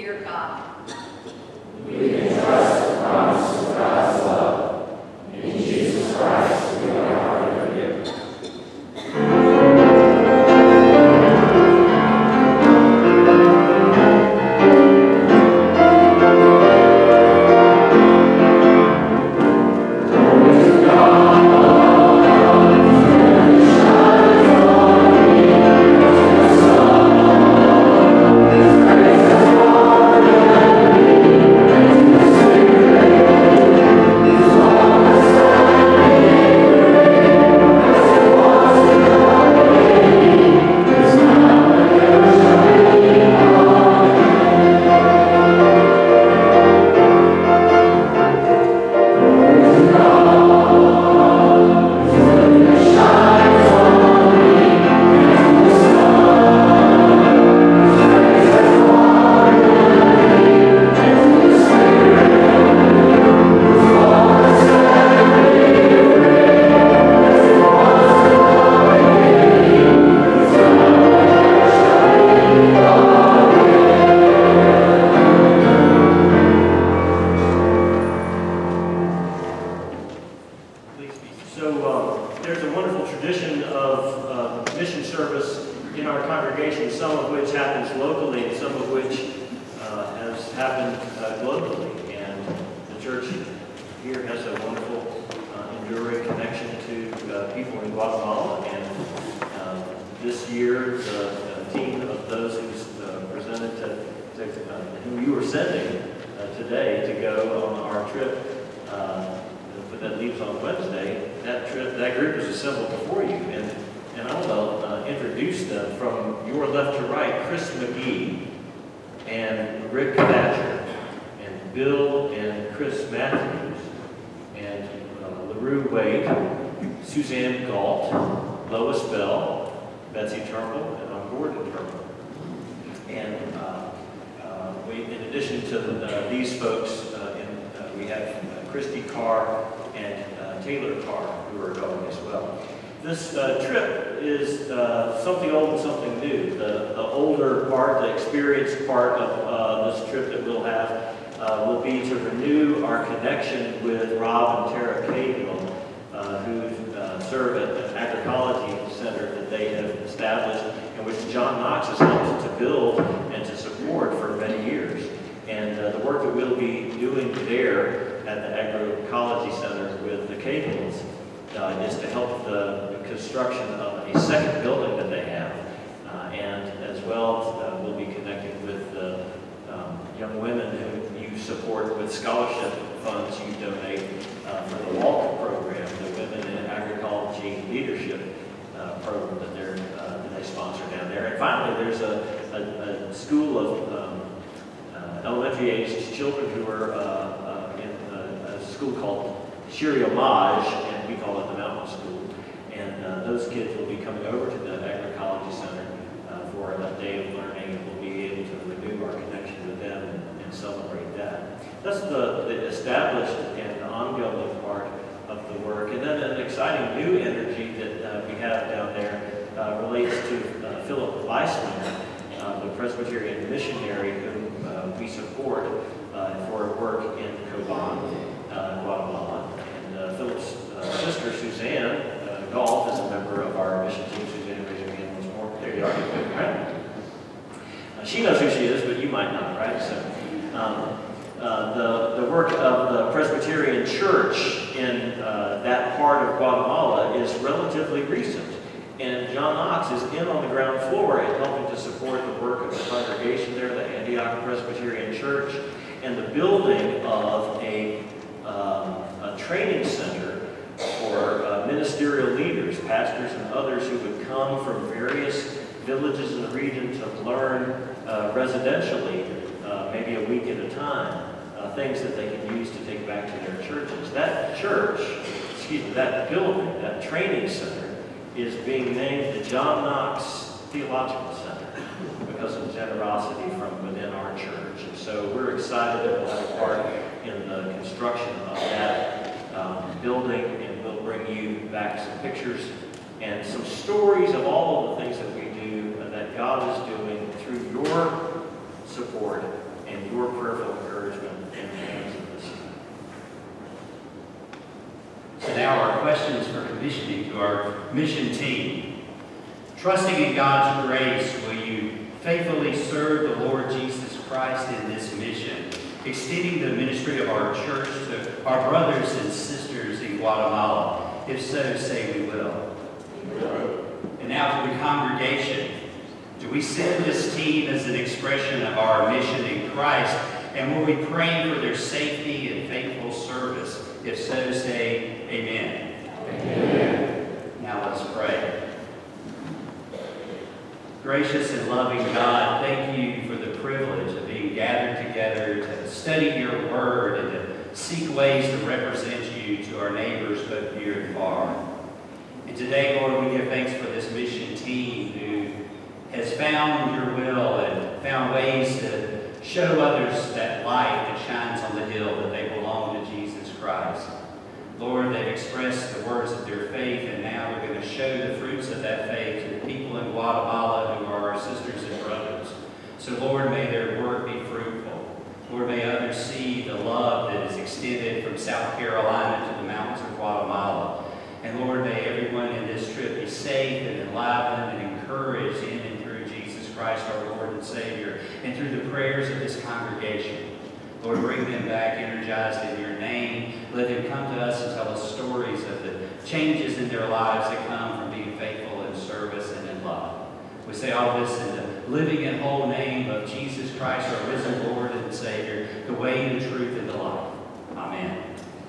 fear God. We can trust the promise of God's love. In Jesus Christ, we are forgiven. That's the established and ongoing part of the work. And then an exciting new energy that we have down there relates to Philip Weissman, the Presbyterian missionary whom we support for work in Coban, Guatemala. And Philip's sister, Suzanne Galt, is a member of our mission team. Suzanne, raise your hand once more. There you are. Right? She knows who she is, but you might not, right? So, the work of the Presbyterian Church in that part of Guatemala is relatively recent. And John Knox is in on the ground floor and helping to support the work of the congregation there, the Antioch Presbyterian Church, and the building of a training center for ministerial leaders, pastors and others who would come from various villages in the region to learn residentially, maybe a week at a time, things that they can use to take back to their churches. That church, that building, that training center, is being named the John Knox Theological Center because of generosity from within our church. And so we're excited that we'll have a part in the construction of that building, and we'll bring you back some pictures and some stories of all of the things that we do and that God is doing through your support and commissioning to our mission team. Trusting in God's grace, will you faithfully serve the Lord Jesus Christ in this mission, extending the ministry of our church to our brothers and sisters in Guatemala? If so, say we will. And now to the congregation. Do we send this team as an expression of our mission in Christ? And will we pray for their safety and faithful service? If so, say amen. Amen. Now let's pray. Gracious and loving God, thank you for the privilege of being gathered together to study your word and to seek ways to represent you to our neighbors both near and far. And today, Lord, we give thanks for this mission team who has found your will and found ways to show others that light that shines on the hill, that they belong to Jesus Christ. Lord, they've expressed the words of their faith, and now they're going to show the fruits of that faith to the people in Guatemala who are our sisters and brothers. So, Lord, may their work be fruitful. Lord, may others see the love that is extended from South Carolina to the mountains of Guatemala. And, Lord, may everyone in this trip be safe and enlivened and encouraged in and through Jesus Christ, our Lord and Savior, and through the prayers of this congregation. Lord, bring them back energized in your name. Let them come to us and tell us stories of the changes in their lives that come from being faithful in service and in love. We say all this in the living and whole name of Jesus Christ, our risen Lord and Savior, the way, the truth, and the life. Amen.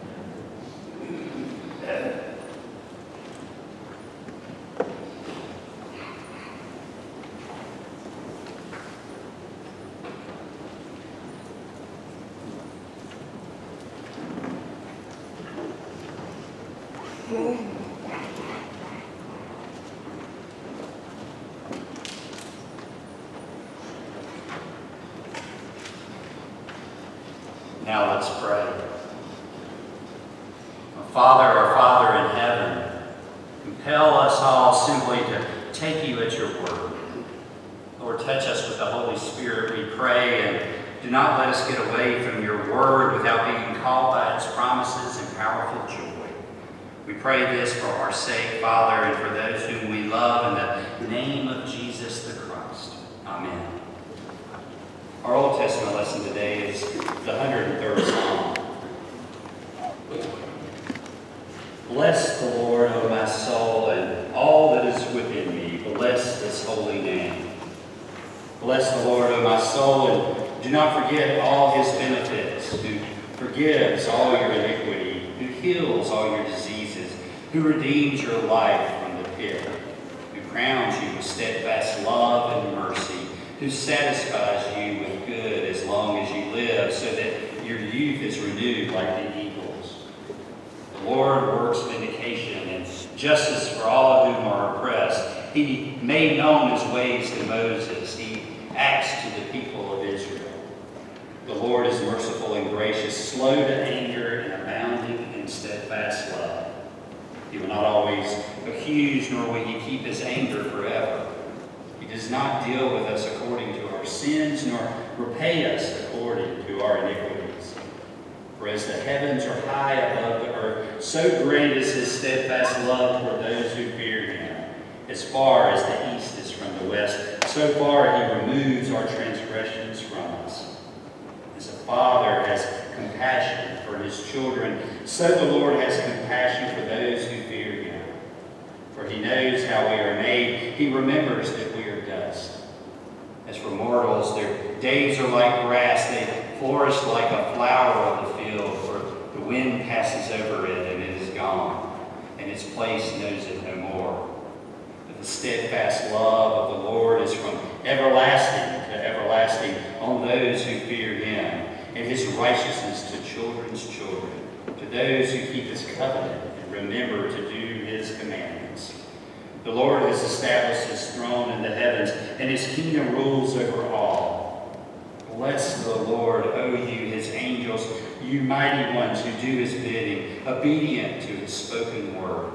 Now let's pray. Our Father in heaven, compel us all simply to take you at your word. Lord, touch us with the Holy Spirit, we pray, and do not let us get away from your word without being called by its promises and powerful joy. We pray this for our sake, Father, and for those whom we love, in the name of Jesus the Christ. Amen. Our Old Testament lesson today is the 103rd Psalm. Bless the Lord, O my soul, and all that is within me. Bless his holy name. Bless the Lord, O my soul, and do not forget all his benefits, who forgives all your iniquity, who heals all your diseases, who redeems your life from the pit, who crowns you with steadfast love and mercy, who satisfies you with good as long as you live, so that your youth is renewed like the eagles. The Lord works vindication and justice for all whom are oppressed. He made known his ways to Moses. He acts to the people of Israel. The Lord is merciful and gracious, slow to anger and abounding in steadfast love. He will not always accuse, nor will he keep his anger forever. He does not deal with us according to our sins, nor repay us according to our iniquities. For as the heavens are high above the earth, so great is his steadfast love toward those who fear him. As far as the east is from the west, so far he removes our transgressions from us. As a father has compassion for his children, so the Lord has compassion for those who fear him. For he knows how we are made. He remembers that we are dust. As for mortals, their days are like grass. They flourish like a flower of the field, for the wind passes over it and it is gone, and its place knows it no more. But the steadfast love of the Lord is from everlasting to everlasting on those who fear him, and his righteousness to children's children, to those who keep his covenant and remember to do his commandments. The Lord has established his throne in the heavens, and his kingdom rules over all. Bless the Lord, O you his angels, you mighty ones who do his bidding, obedient to his spoken word.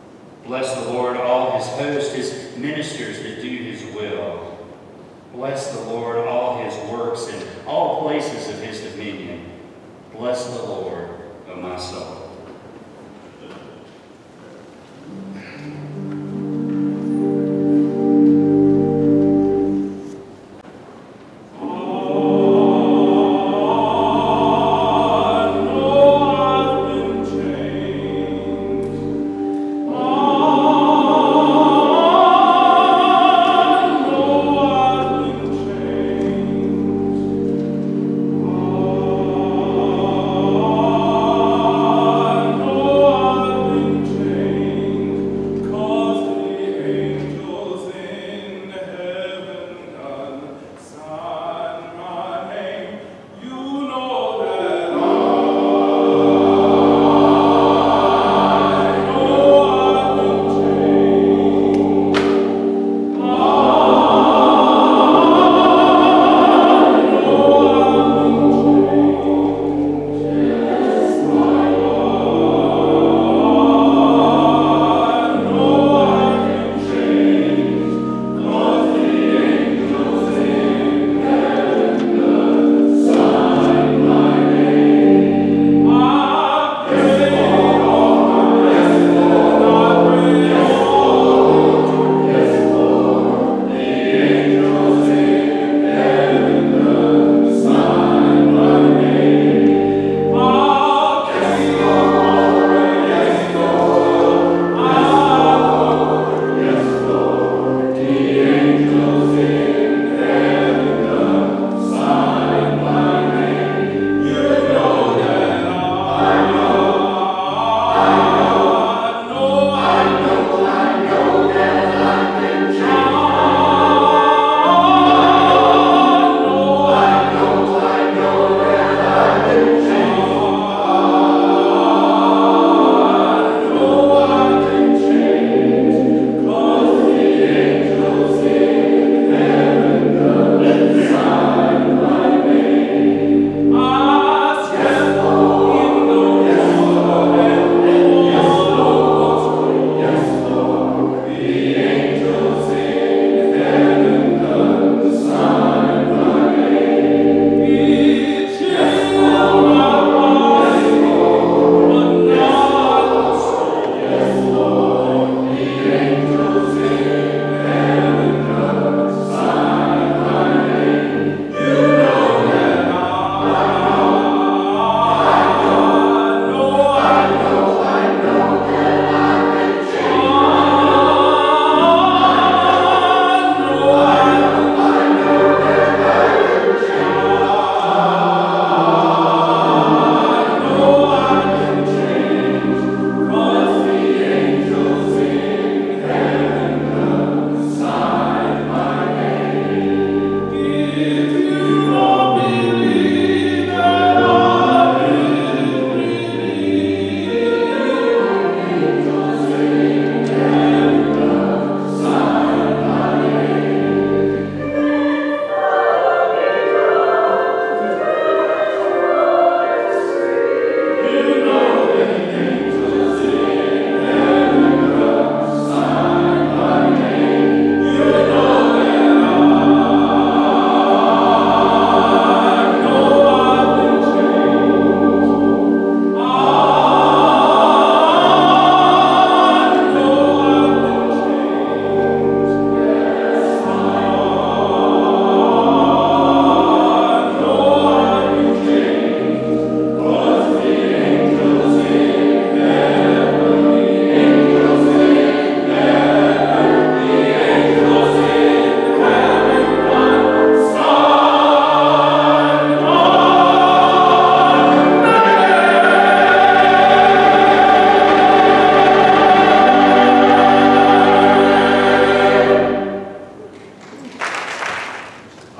Bless the Lord, all his host, his ministers that do his will. Bless the Lord, all his works, and all places of his dominion. Bless the Lord, O my soul.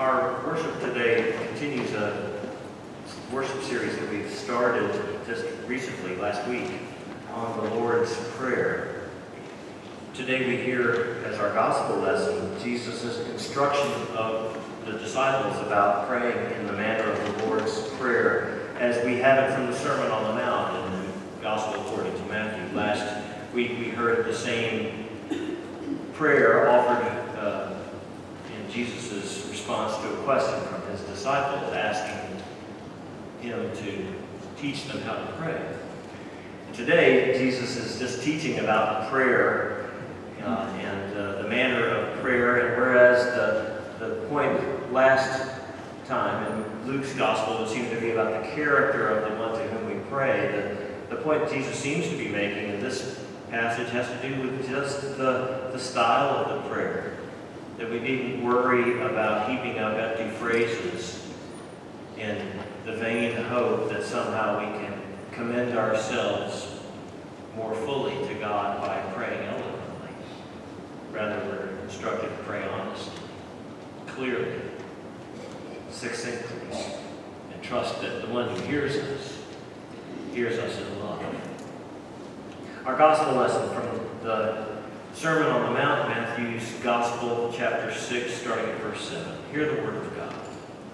Our worship today continues a worship series that we've started just recently, last week, on the Lord's Prayer. Today we hear as our gospel lesson Jesus' instruction of the disciples about praying in the manner of the Lord's Prayer, as we have it from the Sermon on the Mount in the Gospel according to Matthew. Last week we heard the same prayer offered in Jesus' response to a question from his disciples, asking him to teach them how to pray. And today, Jesus is just teaching about prayer and the manner of prayer, and whereas the point last time in Luke's Gospel would seem to be about the character of the one to whom we pray, the point Jesus seems to be making in this passage has to do with just the style of the prayer. That we needn't worry about heaping up empty phrases in the vain hope that somehow we can commend ourselves more fully to God by praying eloquently. Rather, we're instructed to pray honestly, clearly, succinctly, and trust that the one who hears us in love. Our gospel lesson from the Sermon on the Mount, Matthew's Gospel, chapter 6, starting at verse 7. Hear the word of God.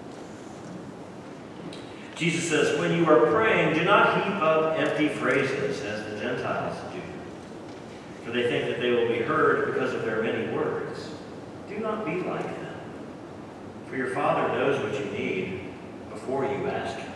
Jesus says, "When you are praying, do not heap up empty phrases as the Gentiles do, for they think that they will be heard because of their many words. Do not be like them, for your Father knows what you need before you ask Him.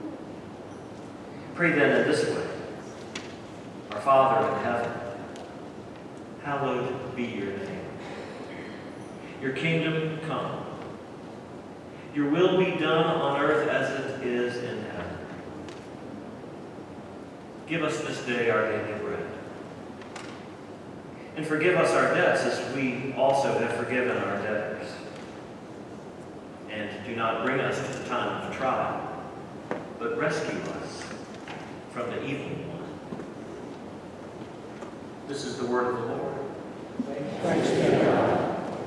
Pray then in this way: Our Father in heaven, hallowed be your name. Your kingdom come. Your will be done on earth as it is in heaven. Give us this day our daily bread. And forgive us our debts as we also have forgiven our debtors. And do not bring us to the time of trial, but rescue us from the evil one." This is the word of the Lord. Thanks be to God.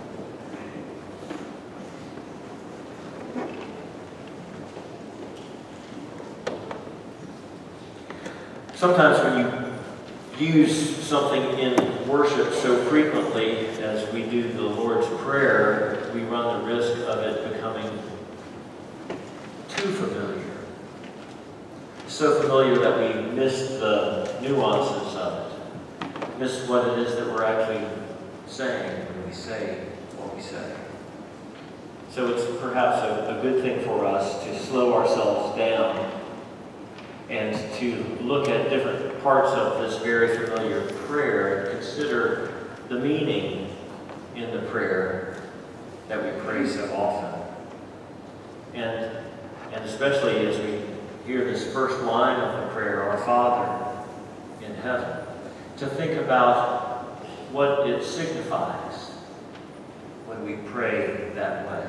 Sometimes when you use something in worship so frequently as we do the Lord's Prayer, we run the risk of it becoming too familiar. So familiar that we miss the nuances of it, miss what it is that we're actually saying when we say what we say. So it's perhaps a good thing for us to slow ourselves down and to look at different parts of this very familiar prayer and consider the meaning in the prayer that we pray so often. And especially as we hear this first line of the prayer, "Our Father in heaven," to think about what it signifies when we pray that way.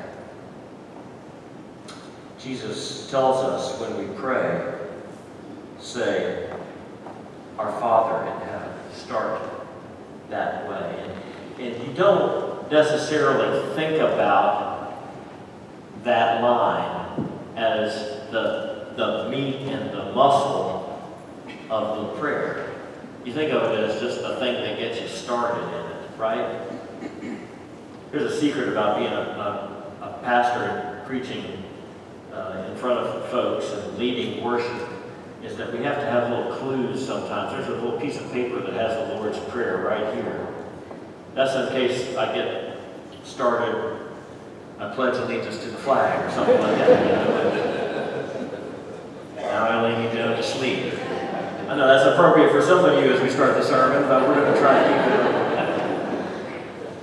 Jesus tells us when we pray, say, "Our Father in heaven." Start that way. And you don't necessarily think about that line as the meat and the muscle of the prayer. You think of it as just the thing that gets you started in it, right? Here's a secret about being a pastor and preaching in front of folks and leading worship, is that we have to have little clues sometimes. There's a little piece of paper that has the Lord's Prayer right here. That's in case I get started, I pledge allegiance to the flag or something like that. Now I lay me down to sleep. I know that's appropriate for some of you as we start the sermon, but we're going to try to keep it.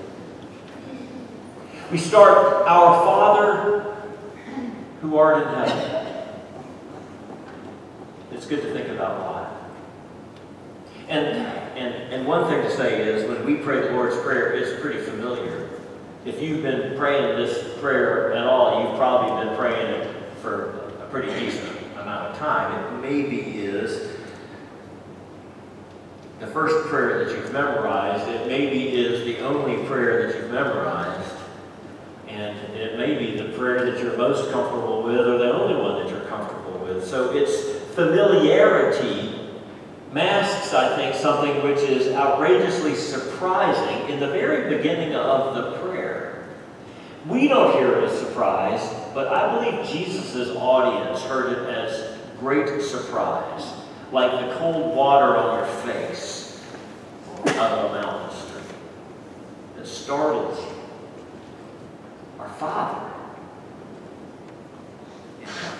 We start, "Our Father who art in heaven." It's good to think about why. And one thing to say is, when we pray the Lord's Prayer, it's pretty familiar. If you've been praying this prayer at all, you've probably been praying it for a pretty decent amount of time. It maybe is the first prayer that you've memorized. It maybe is the only prayer that you've memorized. And it may be the prayer that you're most comfortable with or the only one that you're comfortable with. So its familiarity masks, I think, something which is outrageously surprising in the very beginning of the prayer. We don't hear it as surprise, but I believe Jesus' audience heard it as great surprise, like the cold water on your face out of a mountain stream. It startles you. Our Father in heaven.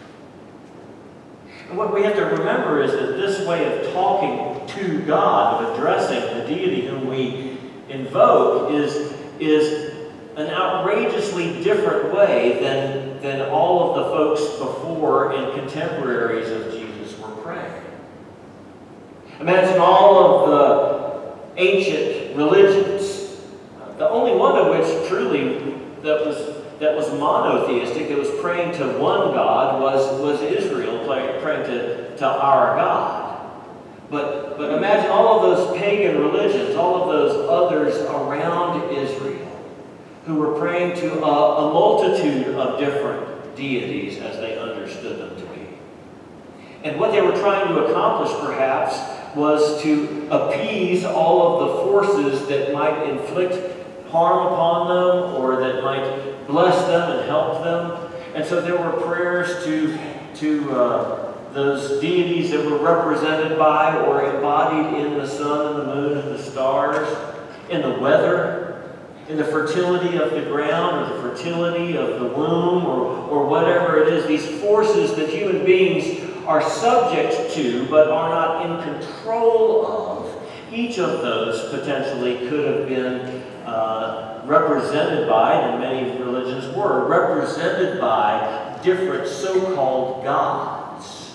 And what we have to remember is that this way of talking to God, of addressing the deity whom we invoke, is an outrageously different way than all of the folks before and contemporaries of Jesus were praying. Imagine all of the ancient religions, the only one of which truly that was monotheistic, that was praying to one God, was Israel praying to our God. But imagine all of those pagan religions, all of those others around Israel, who were praying to a multitude of different deities as they understood them to be. And what they were trying to accomplish, perhaps, was to appease all of the forces that might inflict harm upon them or that might bless them and help them. And so there were prayers to those deities that were represented by or embodied in the sun and the moon and the stars, in the weather, in the fertility of the ground or the fertility of the womb or whatever it is, these forces that human beings are subject to but are not in control of. Each of those potentially could have been represented by, and many religions were, represented by different so-called gods,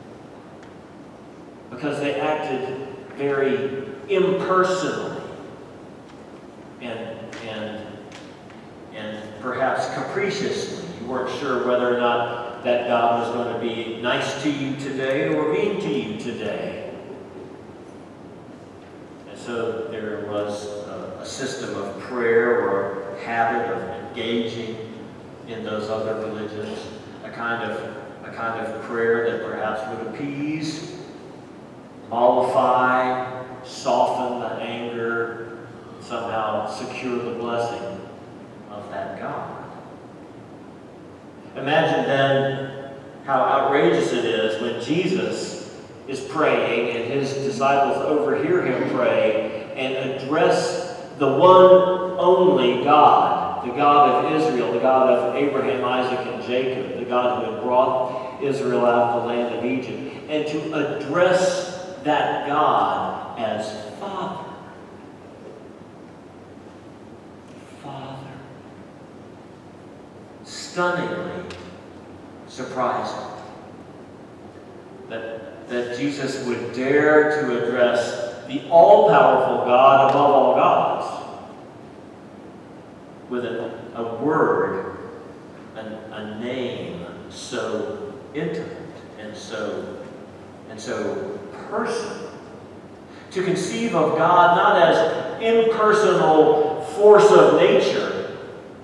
because they acted very impersonally and perhaps capriciously. You weren't sure whether or not that God was going to be nice to you today or mean to you today. And so there was a system of prayer or habit of engaging in those other religions, a kind of prayer that perhaps would appease, mollify, soften the anger, somehow secure the blessing of that God. Imagine then how outrageous it is when Jesus is praying and his disciples overhear him pray and address the one only God, the God of Israel, the God of Abraham, Isaac, and Jacob, the God who had brought Israel out of the land of Egypt, and to address that God as Father. Father. Stunningly surprising that Jesus would dare to address the all-powerful God above all gods with a word, a name so intimate and so personal. To conceive of God not as impersonal force of nature,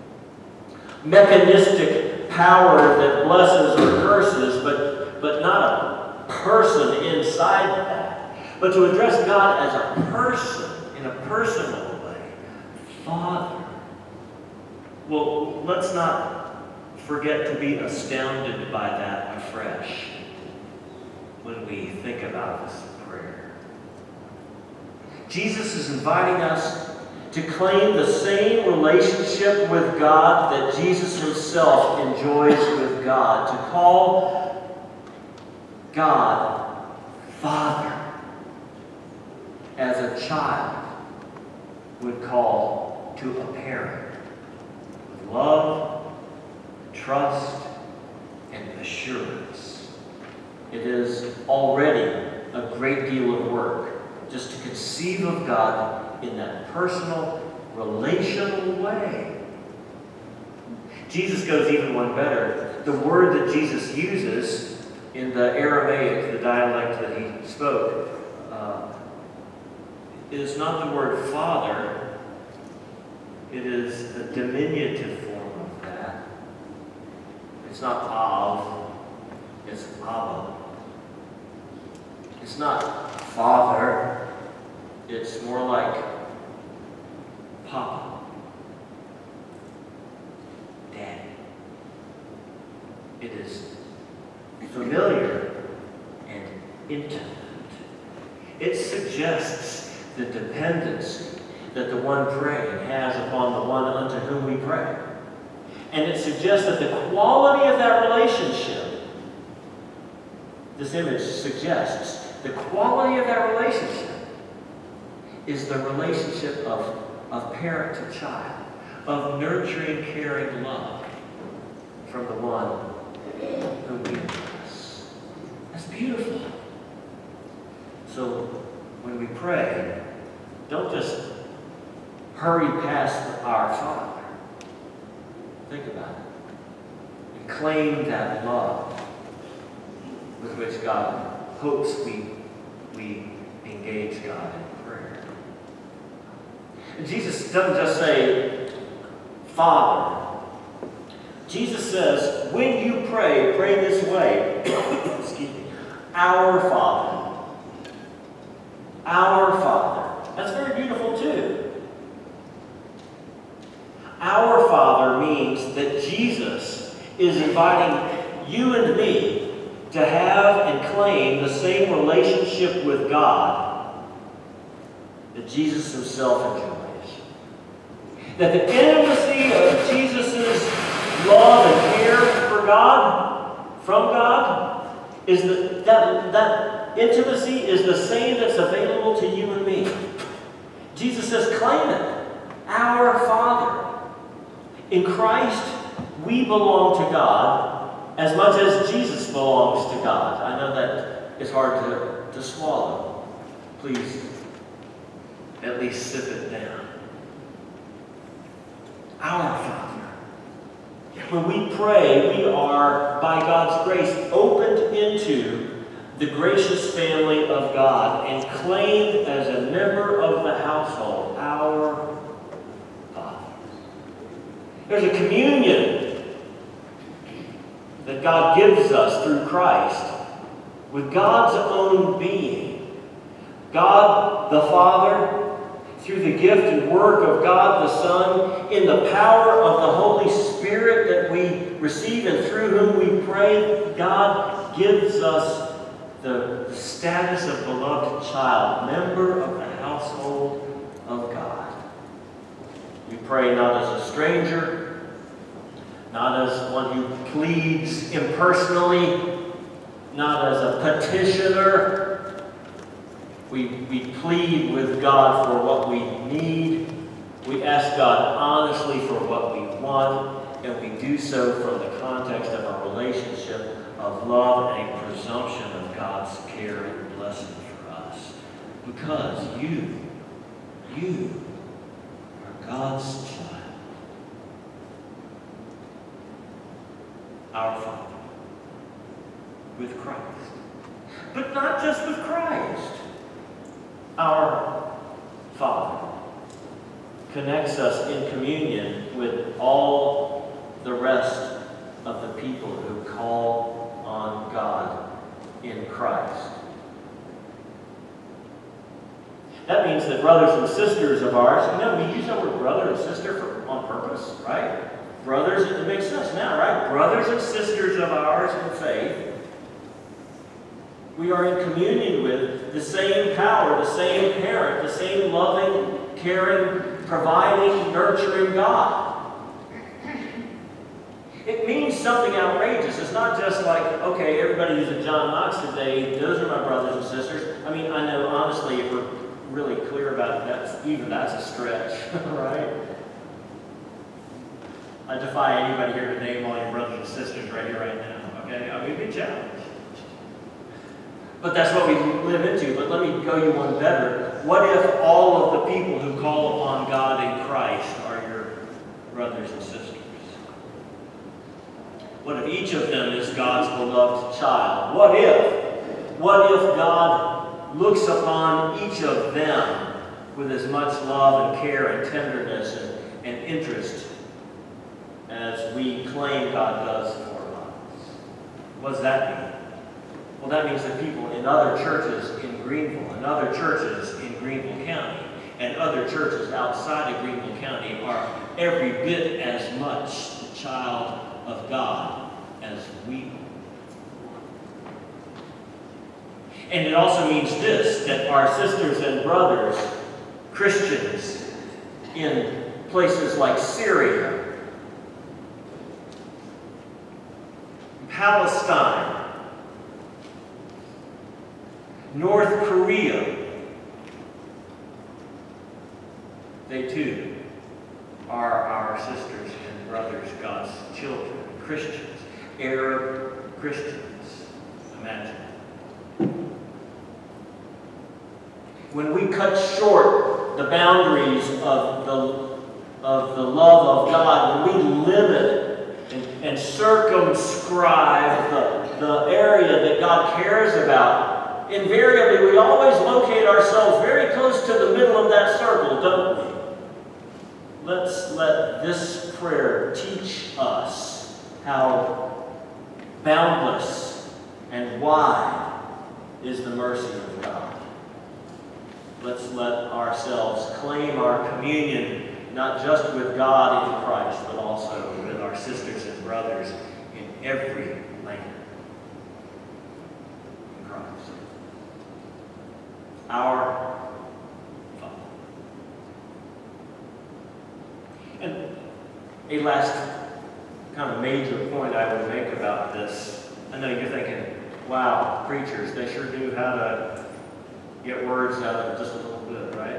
mechanistic power that blesses or curses, but not a person inside that, but to address God as a person in a personal way. Father. Well, let's not forget to be astounded by that afresh when we think about this prayer. Jesus is inviting us to claim the same relationship with God that Jesus himself enjoys with God, to call God Father, as a child would call to a parent, with love, trust, and assurance. It is already a great deal of work just to conceive of God in that personal, relational way. Jesus goes even one better. The word that Jesus uses in the Aramaic, the dialect that he spoke, is not the word Father. It is a diminutive form of that. It's not Av, it's Abba. It's not Father, it's more like Papa, Daddy. It is familiar and intimate. It suggests the dependency that the one praying has upon the one unto whom we pray. And it suggests that the quality of that relationship, this image suggests, the quality of that relationship is the relationship of parent to child, of nurturing, caring love from the one whom we bless. That's beautiful. So when we pray, don't just hurry past our Father. Think about it. And claim that love with which God hopes we engage God in prayer. And Jesus doesn't just say, Father. Jesus says, when you pray, pray this way. Excuse me. Our Father. Our Father. That's very beautiful too. Our Father means that Jesus is inviting you and me to have and claim the same relationship with God that Jesus himself enjoys. That the intimacy of Jesus' love and care for God, from God, is that intimacy is the same that's available to you and me. Jesus says, claim it. Our Father. In Christ, we belong to God as much as Jesus belongs to God. I know that is hard to swallow. Please, at least sip it down. Our Father. When we pray, we are, by God's grace, opened into the gracious family of God and claimed as a member of the household, our Father. There's a communion that God gives us through Christ with God's own being. God the Father, through the gift and work of God the Son, in the power of the Holy Spirit that we receive and through whom we pray, God gives us the status of beloved child, member of the household of God. We pray not as a stranger, not as one who pleads impersonally, not as a petitioner. We plead with God for what we need. We ask God honestly for what we want, and we do so from the context of a relationship of love and a presumption of God's care and blessing for us. Because you are God's child. Our Father. With Christ. But not just with Christ. Our Father connects us in communion with all the rest of the people who call on God in Christ. That means that brothers and sisters of ours, we use the word brother and sister on purpose, right? Brothers, it makes sense now, right? Brothers and sisters of ours in faith, we are in communion with the same power, the same parent, the same loving, caring, providing, nurturing God. It means something outrageous. It's not just like, okay, everybody who's at John Knox today, those are my brothers and sisters. I mean, I know, honestly, if we're really clear about it, that's a stretch, right? I defy anybody here to name all your brothers and sisters right here, right now, okay? I mean, big challenge. But that's what we live into. But let me go you one better. What if all of the people who call upon God in Christ are your brothers and sisters? What if each of them is God's beloved child? What if God looks upon each of them with as much love and care and tenderness and interest as we claim God does for What does that mean? Well, that means that people in other churches in Greenville, and other churches in Greenville County, and other churches outside of Greenville County are every bit as much the child of God as we are. And it also means this, that our sisters and brothers, Christians in places like Syria, Palestine, North Korea, they too are our sisters and brothers, God's children, Christians, Arab Christians. Imagine. When we cut short the boundaries of the love of God, when we limit and circumscribe the area that God cares about, invariably we always locate ourselves very close to the middle of that circle, don't we? Let's let this prayer teach us how boundless and wide is the mercy of God. Let's let ourselves claim our communion, not just with God in Christ, but also with our sisters and brothers in every land in Christ. Our Father. And a last kind of major point I would make about this. I know you're thinking, wow, preachers, they sure knew how to get words out of just a little bit, right?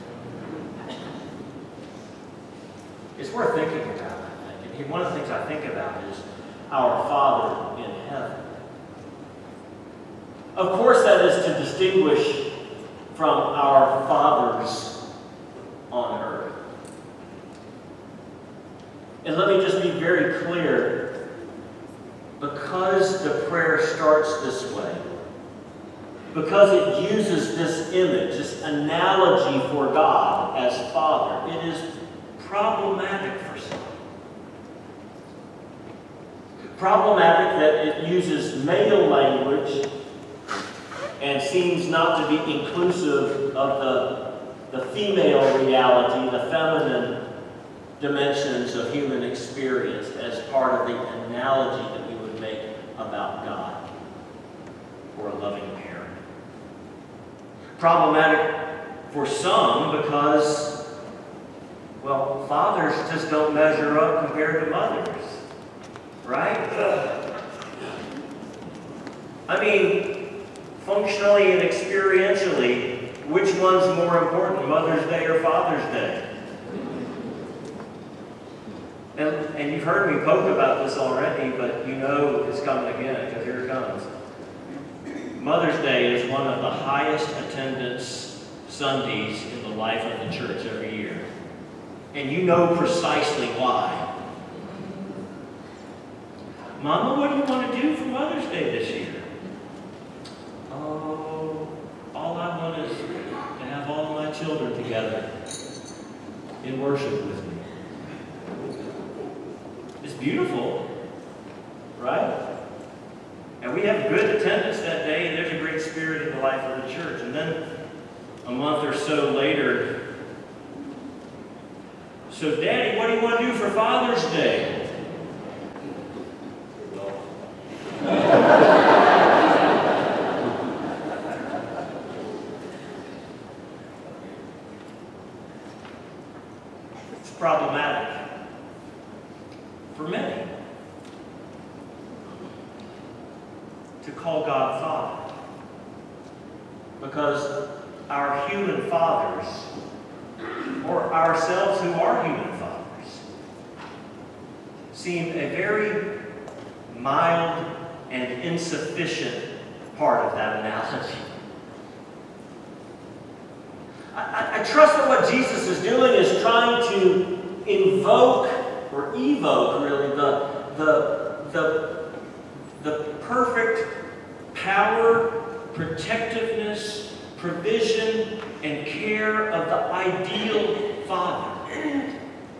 It's worth thinking about, I think. And one of the things I think about is our Father in heaven. Of course, that is to distinguish from our fathers on earth. And let me just be very clear, because the prayer starts this way, because it uses this image, this analogy for God as Father, it is problematic for some. Problematic that it uses male language and seems not to be inclusive of the female reality, the feminine dimensions of human experience as part of the analogy that we would make about God or a loving parent. Problematic for some because, well, fathers just don't measure up compared to mothers, right? I mean, functionally and experientially, which one's more important, Mother's Day or Father's Day? And you've heard me poke about this already, but you know it's coming again, because here it comes. Mother's Day is one of the highest attendance Sundays in the life of the church every year. And you know precisely why. Mama, what do you want to do for Mother's Day this year? Oh, all I want is to have all my children together in worship with me. It's beautiful, right? And we have good attendance that day, and there's a great spirit in the life of the church. And then a month or so later, so Daddy, what do you want to do for Father's Day? It's problematic for many to call God Father, because our human fathers, or ourselves who are human fathers, seem a very mild and insufficient part of that analogy. I trust that what Jesus is doing is trying to invoke, or evoke really, the perfect power, protectiveness, provision, and care of the ideal father.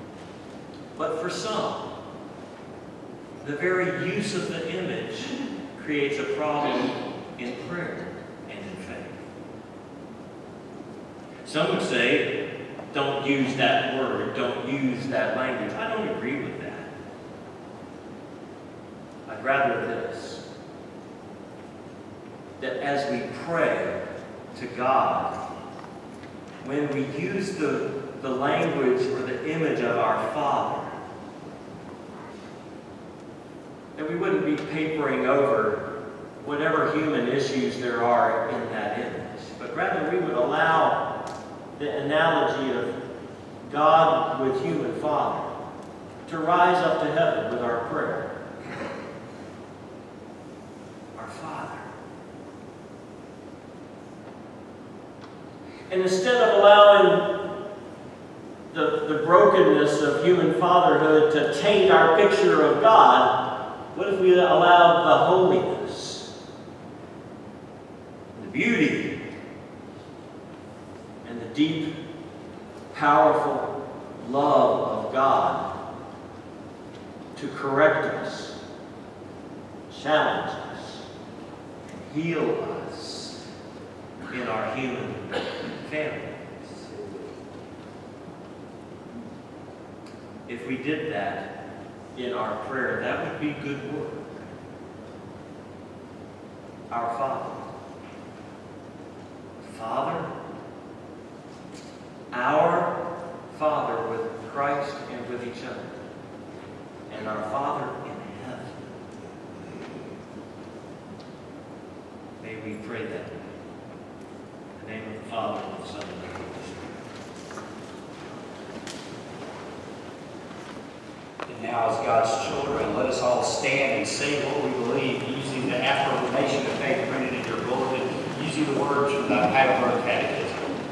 But for some, the very use of the image creates a problem in prayer and in faith. Some would say, don't use that word, don't use that language. I don't agree with that. I'd rather this, that as we pray to God, when we use the language or the image of our Father, that we wouldn't be papering over whatever human issues there are in that image, but rather we would allow the analogy of God with human Father to rise up to heaven with our prayer. Our Father. And instead of allowing the brokenness of human fatherhood to taint our picture of God, what if we allowed the holiness, the beauty, and the deep, powerful love of God to correct us, challenge us, and heal us in our human families? If we did that in our prayer, that would be good work. Our Father. Father, our Father with Christ and with each other, and our Father in heaven. May we pray that in the name of the Father, and of the Son, and of the Holy Spirit. And now, as God's children, let us all stand and say what we believe, using the affirmation of faith printed in your bulletin, using the words from the Heidelberg Catechism.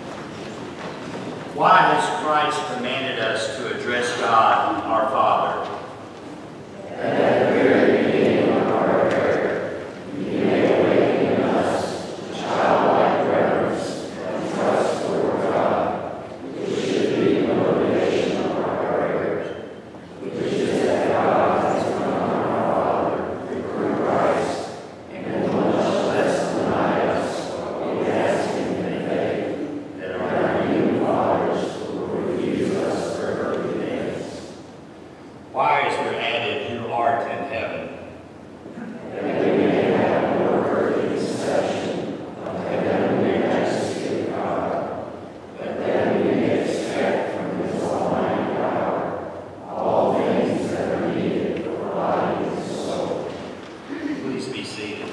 Why has Christ commanded us to address God, our Father? At the very beginning of our prayer, you may awaken in us the childlike reverence and trust toward God, which should be the motivation of our prayers, which is that God has become our Father through Christ, and will much less deny us what we ask Him in faith, that our human fathers will refuse us their earthly demands. Why is there added, who art in heaven? That we may have more earthly conception of the heavenly majesty of God, that we may expect from His almighty power all things that are needed for body and soul. Please be seated.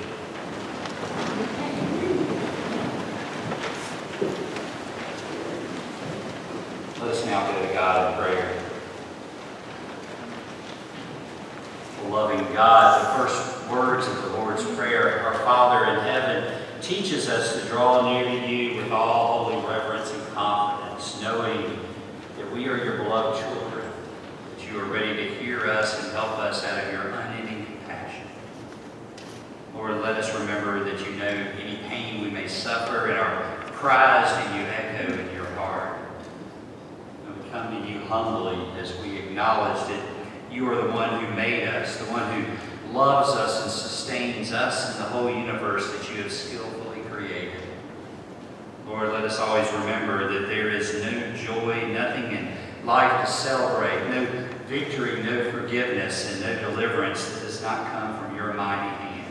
Let us now go to God in prayer. Loving God, the first words of the Lord's Prayer, our Father in heaven, teaches us to draw near to you with all holy reverence and confidence, knowing that we are your beloved children, that you are ready to hear us and help us out of your unending compassion. Lord, let us remember that you know any pain we may suffer and our cries to you echo in your heart. And we come to you humbly as we acknowledge that you are the one who made us, the one who loves us and sustains us in the whole universe that you have skillfully created. Lord, let us always remember that there is no joy, nothing in life to celebrate, no victory, no forgiveness, and no deliverance that does not come from your mighty hand.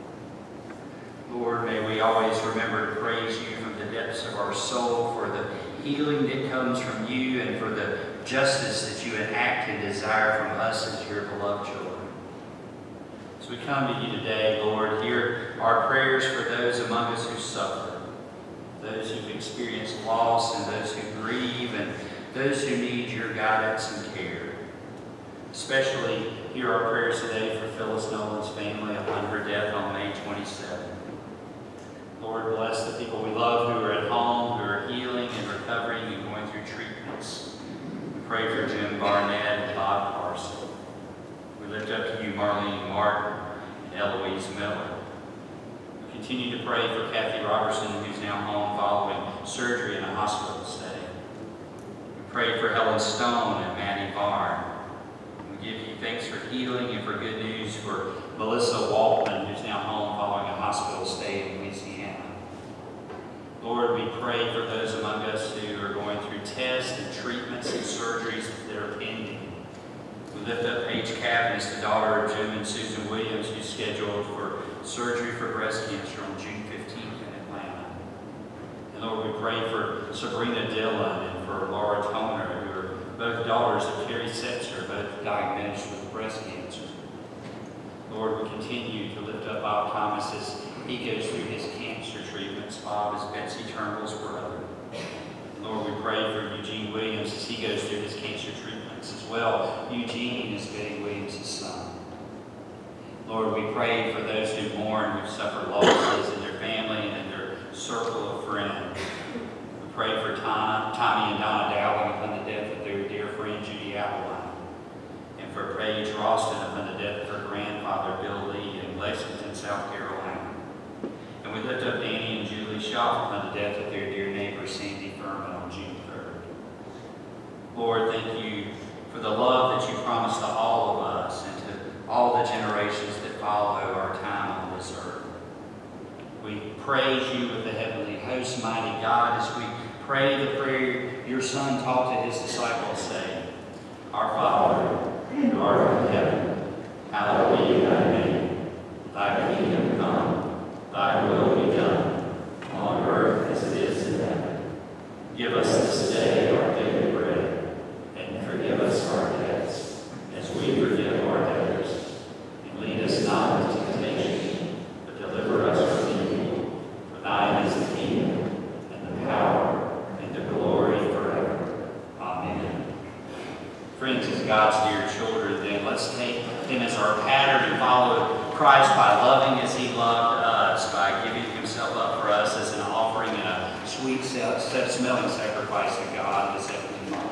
Lord, may we always remember to praise you from the depths of our soul for the healing that comes from you and for the justice that you enact and desire from us as your beloved children. As we come to you today, Lord, hear our prayers for those among us who suffer, those who've experienced loss and those who grieve and those who need your guidance and care. Especially hear our prayers today for Phyllis Nolan's family upon her death on May 27th. Lord, bless the people we love who are at home, who are healing and recovering and going through treatments. We pray for Jim Barnett and Bob Parcel. We lift up to you Marlene Martin and Eloise Miller. We continue to pray for Kathy Robertson, who's now home following surgery in a hospital setting. We pray for Helen Stone and Manny Barn. We give you thanks for healing and for good news for Melissa Waltman, who's now home Paige Cavaness, the daughter of Jim and Susan Williams, who's scheduled for surgery for breast cancer on June 15th in Atlanta. And Lord, we pray for Sabrina Dillon and for Laura Toner, who are both daughters of Terry Setzer, both diagnosed with breast cancer. Lord, we continue to lift up Bob Thomas as he goes through his cancer treatments. Bob is Betsy Turnbull's brother. Lord, we pray for Eugene Williams as he goes through his cancer treatments as well. Eugene is Betty Williams' son. Lord, we pray for those who mourn, who've suffered losses in their family and in their circle of friends. We pray for Tommy and Donna Dowling upon the death of their dear friend Judy Appleline, and for Paige Ralston upon the death of her grandfather Bill Lee in Lexington, South Carolina. And we lift up Danny and Julie Shaw upon the death of their dear neighbor Sandy Furman on June 3rd. Lord, thank you for the love that you promised to all of us and to all the generations that follow our time on this earth. We praise you with the heavenly host, mighty God, as we pray the prayer your Son taught to his disciples, saying, Our Father, who art in heaven, hallowed be thy name. Thy kingdom come, thy will be done, on earth as it is in heaven. Give us this day our daily bread, and forgive us our debts, as we forgive our debtors. And lead us not into temptation, but deliver us from evil. For thine is the kingdom, and the power, and the glory forever. Amen. Friends, as God's dear children, then let's take him as our pattern and follow Christ by loving as he loved us, by giving himself up for us as an offering and a sweet, smelling sacrifice to God this heavenly moment.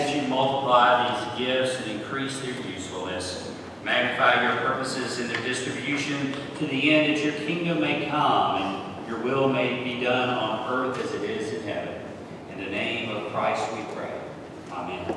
that you multiply these gifts and increase their usefulness. Magnify your purposes in their distribution to the end that your kingdom may come and your will may be done on earth as it is in heaven. In the name of Christ we pray. Amen.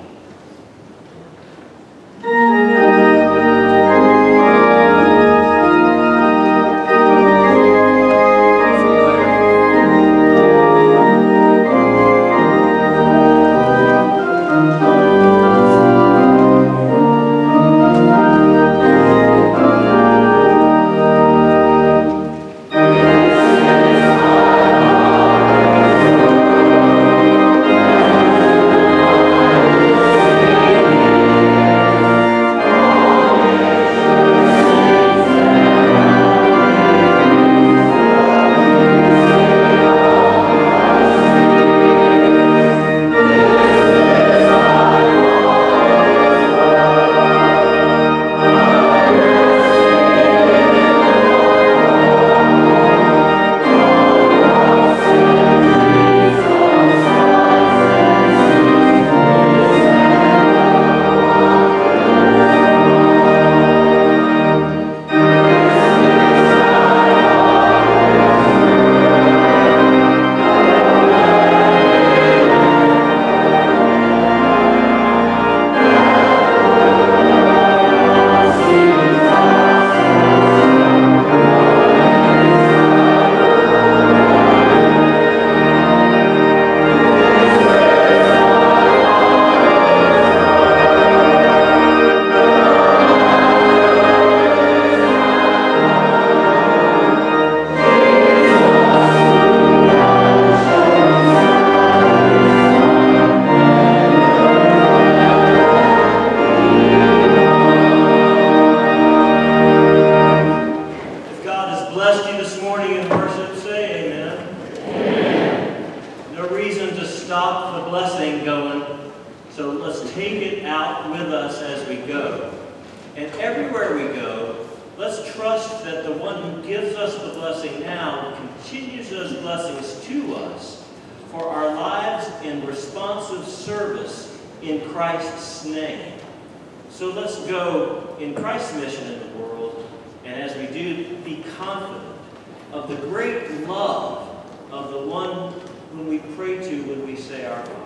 So let's go in Christ's mission in the world, and as we do, be confident of the great love of the one whom we pray to when we say our Father.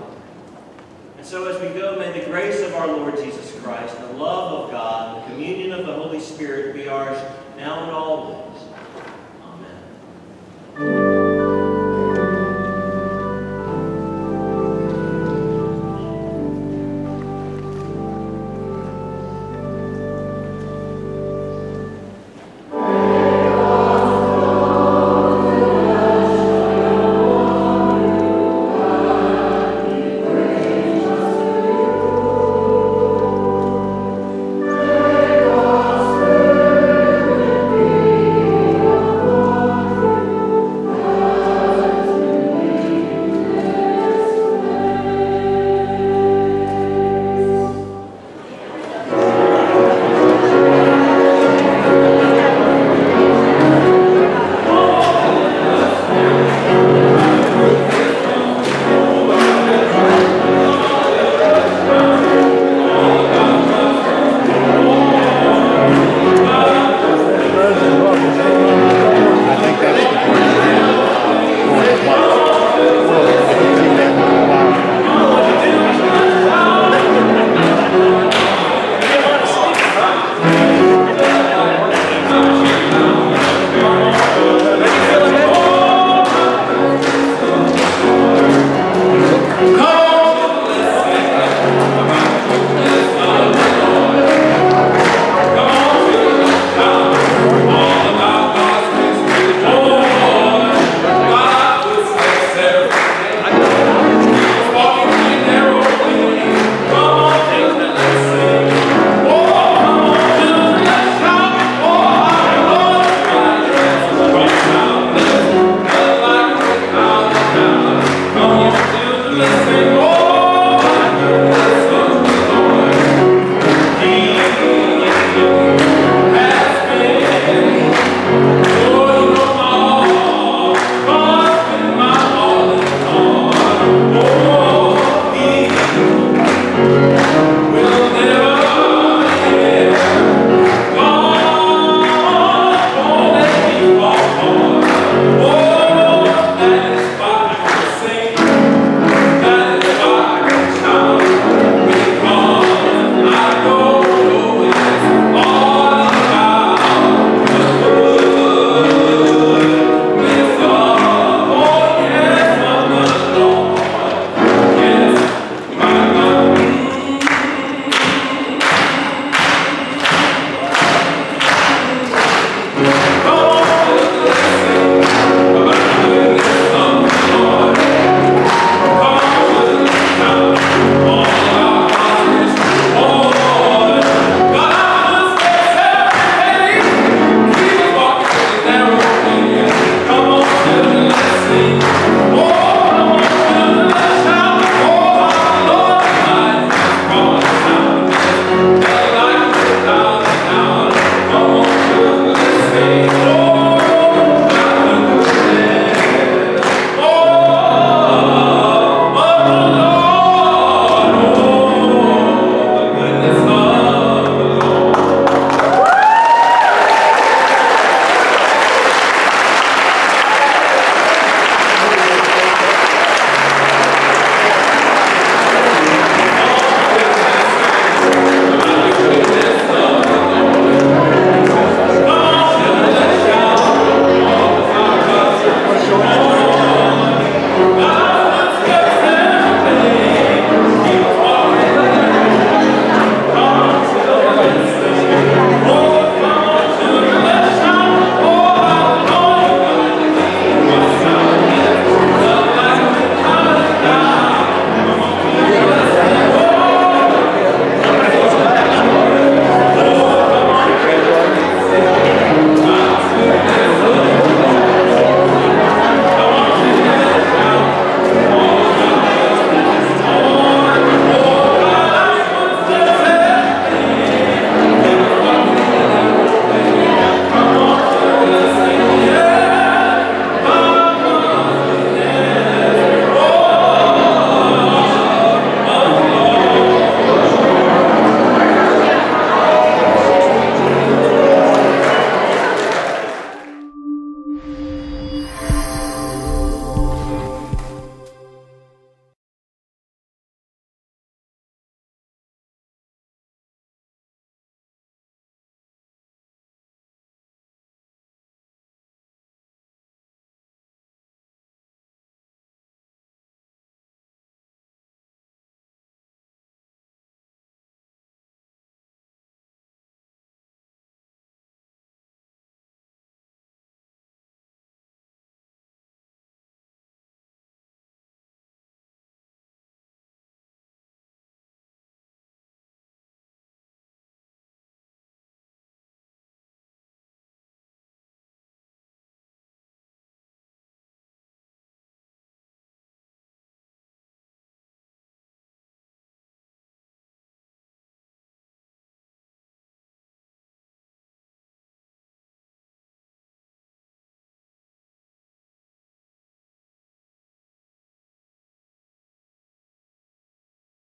And so as we go, may the grace of our Lord Jesus Christ, the love of God, and the communion of the Holy Spirit be ours now and always.